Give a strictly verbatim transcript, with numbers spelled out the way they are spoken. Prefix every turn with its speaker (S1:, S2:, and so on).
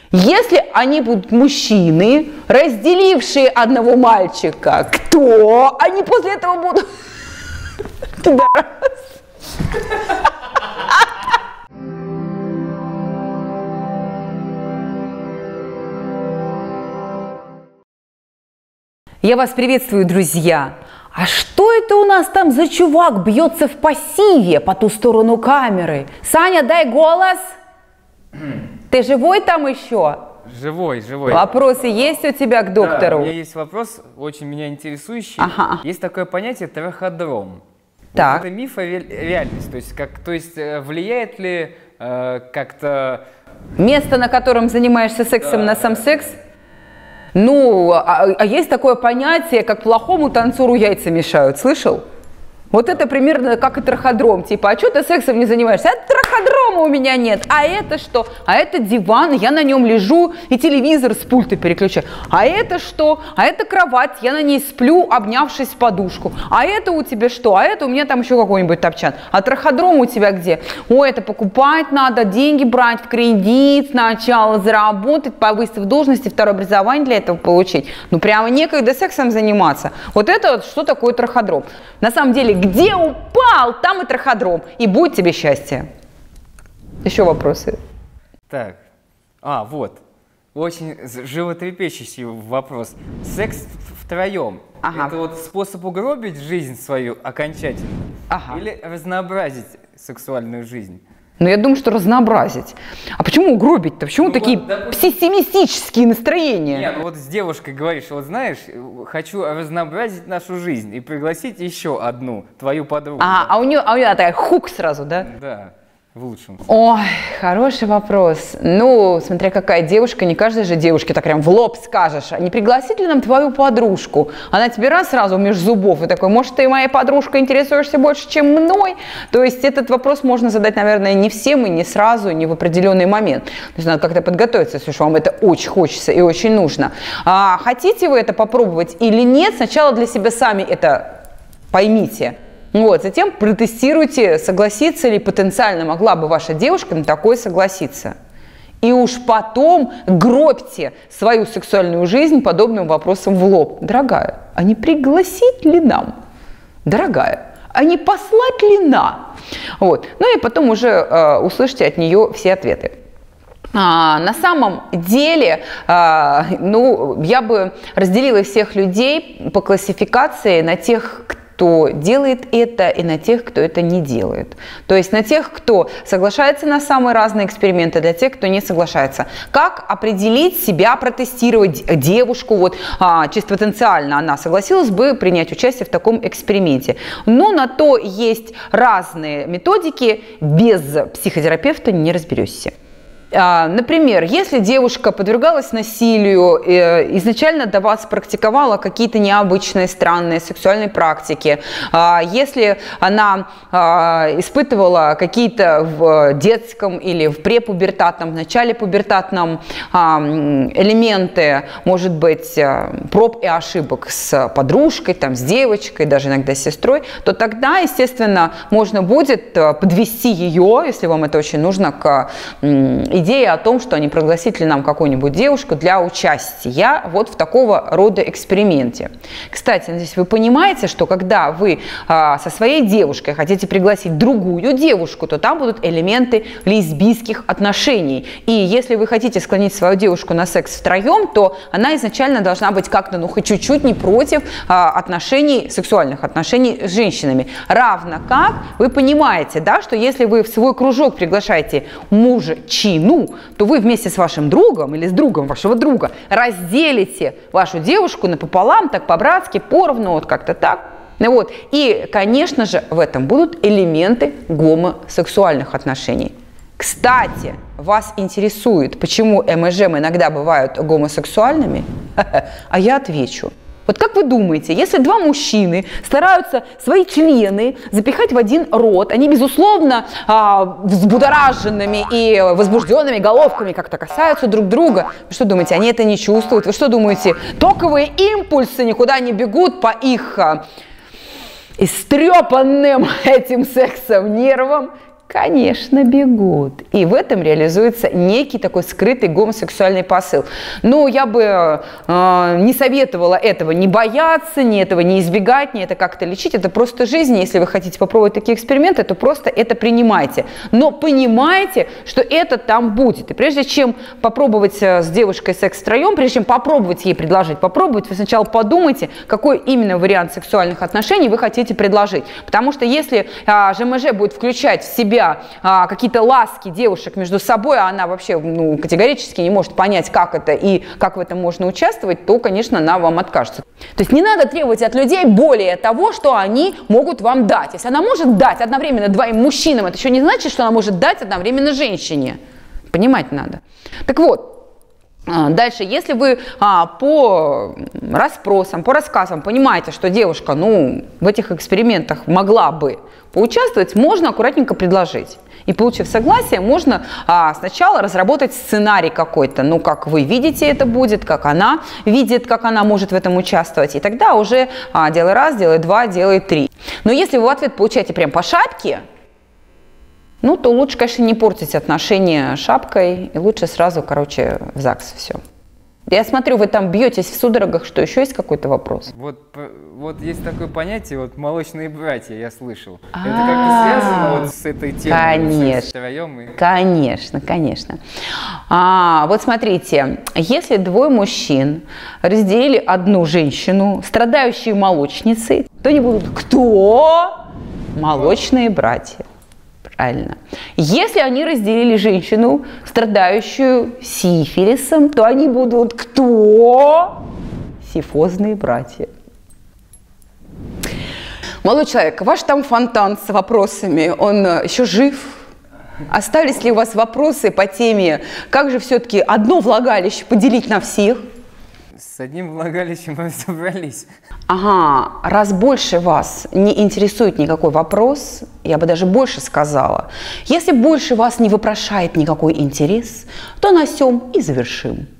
S1: Если они будут мужчины, разделившие одного мальчика, кто они после этого будут? Я вас приветствую, друзья! А что это у нас там за чувак бьется в пассиве по ту сторону камеры? Саня, дай голос! Ты живой там еще?
S2: Живой, живой.
S1: Вопросы есть у тебя к доктору?
S2: Да, у меня есть вопрос, очень меня интересующий.
S1: Ага.
S2: Есть такое понятие траходром.
S1: Так.
S2: Вот это миф, а реальность? То есть, как, то есть влияет ли э, как-то...
S1: Место, на котором занимаешься сексом, да, на сам секс? Ну, а, а есть такое понятие, как плохому танцору яйца мешают. Слышал? Вот это примерно как и траходром. Типа, а что ты сексом не занимаешься? А траходрома у меня нет. А это что? А это диван, я на нем лежу и телевизор с пульта переключаю. А это что? А это кровать, я на ней сплю, обнявшись в подушку. А это у тебя что? А это у меня там еще какой-нибудь топчан. А траходром у тебя где? Ой, это покупать надо, деньги брать в кредит, сначала заработать, повысить в должности, второе образование для этого получить. Ну, прямо некогда сексом заниматься. Вот это вот что такое траходром. На самом деле, где упал, там и траходром. И будет тебе счастье. Еще вопросы?
S2: Так, а, вот. Очень животрепещущий вопрос. Секс втроем. Ага. Это вот способ угробить жизнь свою окончательно? Ага. Или разнообразить сексуальную жизнь?
S1: Ну, я думаю, что разнообразить. А почему угробить-то? Почему ну, такие вот, допустим, пессимистические настроения?
S2: Нет, ну вот с девушкой говоришь, вот знаешь, хочу разнообразить нашу жизнь и пригласить еще одну, твою подругу.
S1: А, а у нее, а у нее такая хук сразу, да?
S2: Да. В лучшем.
S1: Ой, хороший вопрос. Ну, смотря какая девушка, не каждой же девушке так прям в лоб скажешь. А не пригласить ли нам твою подружку? Она тебе раз сразу между зубов и такой, может, ты моей подружкой интересуешься больше, чем мной? То есть этот вопрос можно задать, наверное, не всем и не сразу, не в определенный момент. То есть надо как-то подготовиться, если вам это очень хочется и очень нужно. А хотите вы это попробовать или нет, сначала для себя сами это поймите. Вот, затем протестируйте, согласится ли потенциально могла бы ваша девушка на такое согласиться. И уж потом гробьте свою сексуальную жизнь подобным вопросом в лоб. Дорогая, а не пригласить ли нам? Дорогая, а не послать ли на? Вот. Ну и потом уже э, услышите от нее все ответы. А, на самом деле, а, ну, я бы разделила всех людей по классификации на тех, кто кто делает это, и на тех, кто это не делает. То есть на тех, кто соглашается на самые разные эксперименты, для тех, кто не соглашается. Как определить себя, протестировать девушку, вот а, чисто потенциально она согласилась бы принять участие в таком эксперименте. Но на то есть разные методики, без психотерапевта не разберешься. Например, если девушка подвергалась насилию, изначально до вас практиковала какие-то необычные, странные сексуальные практики, если она испытывала какие-то в детском или в препубертатном, в начале пубертатном элементы, может быть, проб и ошибок с подружкой, там, с девочкой, даже иногда с сестрой, то тогда, естественно, можно будет подвести ее, если вам это очень нужно, к идея о том, что они пригласить ли нам какую-нибудь девушку для участия вот в такого рода эксперименте. Кстати, здесь вы понимаете, что когда вы а, со своей девушкой хотите пригласить другую девушку, то там будут элементы лесбийских отношений. И если вы хотите склонить свою девушку на секс втроем, то она изначально должна быть как-то, ну, хоть чуть-чуть не против а, отношений, сексуальных отношений с женщинами. Равно как вы понимаете, да, что если вы в свой кружок приглашаете мужчину, то вы вместе с вашим другом или с другом вашего друга разделите вашу девушку напополам, так по-братски, поровну, вот как-то так. Вот. И, конечно же, в этом будут элементы гомосексуальных отношений. Кстати, вас интересует, почему эм и жэ иногда бывают гомосексуальными? А я отвечу. Вот как вы думаете, если два мужчины стараются свои члены запихать в один рот, они, безусловно, взбудораженными и возбужденными головками как-то касаются друг друга, вы что думаете, они это не чувствуют? Вы что думаете, токовые импульсы никуда не бегут по их истрепанным этим сексом нервам? Конечно, бегут. И в этом реализуется некий такой скрытый гомосексуальный посыл. Но я бы э, не советовала этого не бояться, ни этого не избегать, ни это как-то лечить. Это просто жизнь. Если вы хотите попробовать такие эксперименты, то просто это принимайте. Но понимайте, что это там будет. И прежде чем попробовать с девушкой секс втроем, прежде чем попробовать ей предложить, попробовать, вы сначала подумайте, какой именно вариант сексуальных отношений вы хотите предложить. Потому что если э, ЖМЖ будет включать в себя А, какие-то ласки девушек между собой, а она вообще ну, категорически не может понять, как это и как в этом можно участвовать, то, конечно, она вам откажется. То есть не надо требовать от людей более того, что они могут вам дать. Если она может дать одновременно двоим мужчинам, это еще не значит, что она может дать одновременно женщине. Понимать надо. Так вот. Дальше, если вы а, по расспросам, по рассказам понимаете, что девушка ну, в этих экспериментах могла бы поучаствовать, можно аккуратненько предложить. И, получив согласие, можно а, сначала разработать сценарий какой-то, ну, как вы видите это будет, как она видит, как она может в этом участвовать. И тогда уже а, делай раз, делай два, делай три. Но если вы в ответ получаете прям по шапке, ну, то лучше, конечно, не портить отношения шапкой, и лучше сразу, короче, в ЗАГС все. Я смотрю, вы там бьетесь в судорогах, что еще есть какой-то вопрос?
S2: Вот, вот есть такое понятие, вот молочные братья, я слышал. Это как-то связано вот с этой темой?
S1: Конечно, конечно, конечно. А, вот смотрите, если двое мужчин разделили одну женщину, страдающую молочницей, то они будут кто? Молочные братья. Правильно. Если они разделили женщину, страдающую сифилисом, то они будут кто? Сифозные братья. Молодой человек, ваш там фонтан с вопросами, он еще жив? Остались ли у вас вопросы по теме, как же все-таки одно влагалище поделить на всех?
S2: С одним влагалищем мы разобрались.
S1: Ага, раз больше вас не интересует никакой вопрос, я бы даже больше сказала, если больше вас не вопрошает никакой интерес, то на сём и завершим.